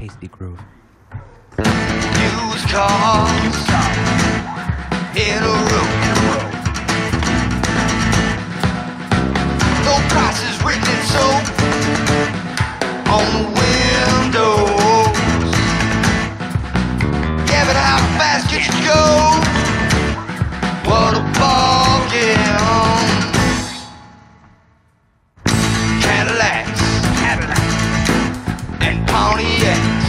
Hasty Groove. Used cars in a row. No prices written in soap on the windows. Yeah, but how fast could you go? What a ball game. Cadillacs and Pontiacs.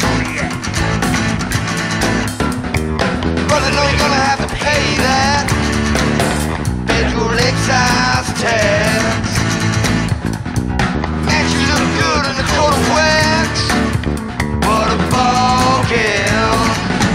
But I know you're gonna have to pay that federal excise tax. And you look good in a coat of wax. What a ball game.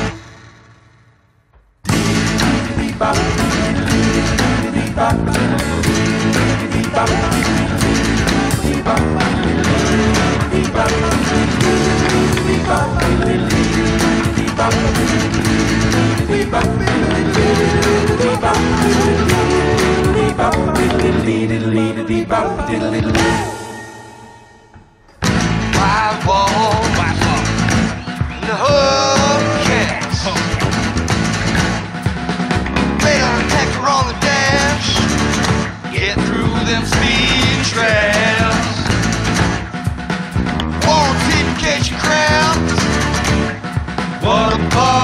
White wall, the hubcaps. Radar detector on the dash. Get through them speed traps. Warranted in case you crash. What a ball.